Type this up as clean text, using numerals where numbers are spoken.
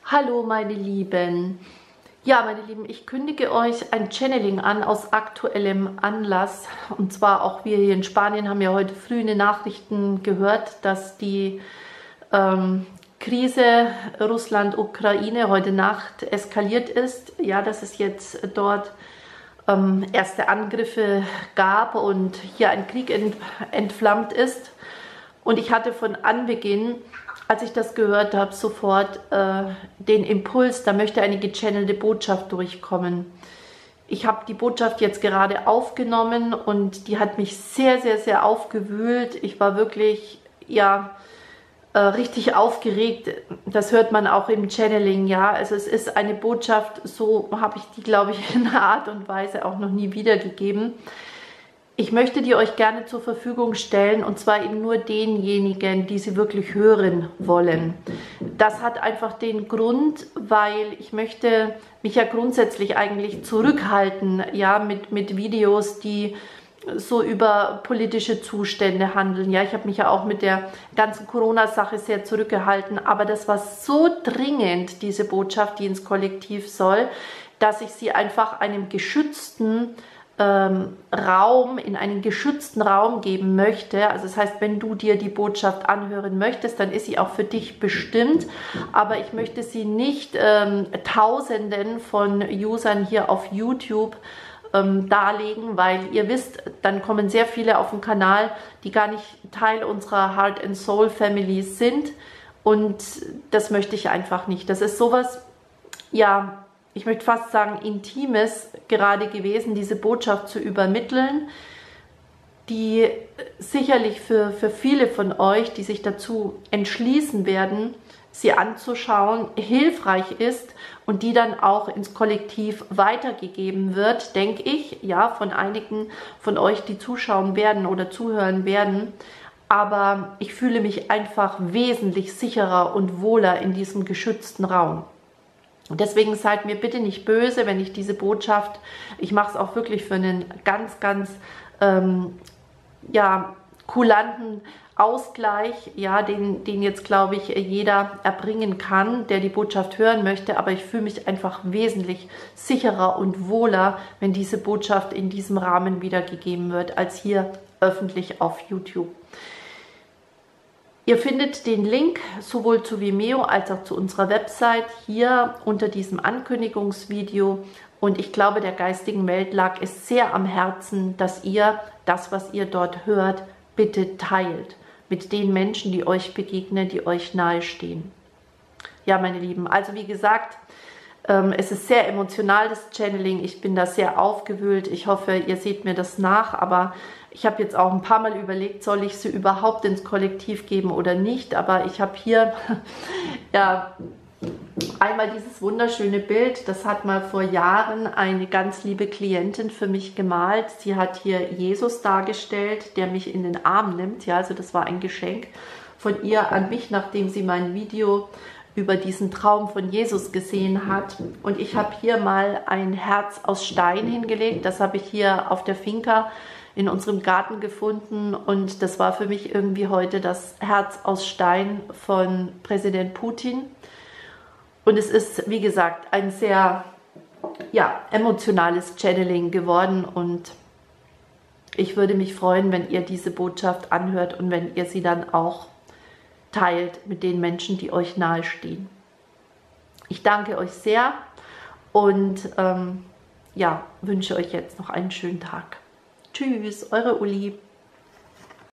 Hallo meine Lieben. Ja, meine Lieben, ich kündige euch ein Channeling an aus aktuellem Anlass. Und zwar auch wir hier in Spanien haben ja heute früh in den Nachrichten gehört, dass die Krise Russland-Ukraine heute Nacht eskaliert ist. Ja, dass es jetzt dort erste Angriffe gab und hier ein Krieg entflammt ist. Und ich hatte von Anbeginn, als ich das gehört habe, sofort den Impuls, da möchte eine gechannelte Botschaft durchkommen. Ich habe die Botschaft jetzt gerade aufgenommen und die hat mich sehr, sehr, sehr aufgewühlt. Ich war wirklich, ja, richtig aufgeregt. Das hört man auch im Channeling, ja. Also es ist eine Botschaft, so habe ich die, glaube ich, in einer Art und Weise auch noch nie wiedergegeben. Ich möchte die euch gerne zur Verfügung stellen und zwar eben nur denjenigen, die sie wirklich hören wollen. Das hat einfach den Grund, weil ich möchte mich ja grundsätzlich eigentlich zurückhalten, ja, mit Videos, die so über politische Zustände handeln. Ja, ich habe mich ja auch mit der ganzen Corona-Sache sehr zurückgehalten, aber das war so dringend, diese Botschaft, die ins Kollektiv soll, dass ich sie einfach einem geschützten Raum, in einen geschützten Raum geben möchte. Also das heißt, wenn du dir die Botschaft anhören möchtest, dann ist sie auch für dich bestimmt, aber ich möchte sie nicht Tausenden von Usern hier auf YouTube darlegen, weil ihr wisst, dann kommen sehr viele auf den Kanal, die gar nicht Teil unserer Heart and Soul Family sind und das möchte ich einfach nicht. Das ist sowas, ja, ich möchte fast sagen, Intimes gerade gewesen, diese Botschaft zu übermitteln, die sicherlich für viele von euch, die sich dazu entschließen werden, sie anzuschauen, hilfreich ist und die dann auch ins Kollektiv weitergegeben wird, denke ich, ja, von einigen von euch, die zuschauen werden oder zuhören werden. Aber ich fühle mich einfach wesentlich sicherer und wohler in diesem geschützten Raum. Und deswegen seid mir bitte nicht böse, wenn ich diese Botschaft, ich mache es auch wirklich für einen ganz, ganz ja, kulanten Ausgleich, ja, den jetzt, glaube ich, jeder erbringen kann, der die Botschaft hören möchte. Aber ich fühle mich einfach wesentlich sicherer und wohler, wenn diese Botschaft in diesem Rahmen wiedergegeben wird, als hier öffentlich auf YouTube. Ihr findet den Link sowohl zu Vimeo als auch zu unserer Website hier unter diesem Ankündigungsvideo. Und ich glaube, der geistigen Welt lag es sehr am Herzen, dass ihr das, was ihr dort hört, bitte teilt mit den Menschen, die euch begegnen, die euch nahestehen. Ja, meine Lieben, also wie gesagt, es ist sehr emotional, das Channeling. Ich bin da sehr aufgewühlt. Ich hoffe, ihr seht mir das nach, aber ich habe jetzt auch ein paar Mal überlegt, soll ich sie überhaupt ins Kollektiv geben oder nicht. Aber ich habe hier ja einmal dieses wunderschöne Bild. Das hat mal vor Jahren eine ganz liebe Klientin für mich gemalt. Sie hat hier Jesus dargestellt, der mich in den Arm nimmt. Ja, also das war ein Geschenk von ihr an mich, nachdem sie mein Video über diesen Traum von Jesus gesehen hat. Und ich habe hier mal ein Herz aus Stein hingelegt. Das habe ich hier auf der Finca in unserem Garten gefunden. Und das war für mich irgendwie heute das Herz aus Stein von Präsident Putin. Und es ist, wie gesagt, ein sehr, ja, emotionales Channeling geworden. Und ich würde mich freuen, wenn ihr diese Botschaft anhört und wenn ihr sie dann auch teilt mit den Menschen, die euch nahestehen. Ich danke euch sehr und ja, wünsche euch jetzt noch einen schönen Tag. Tschüss, eure Uli.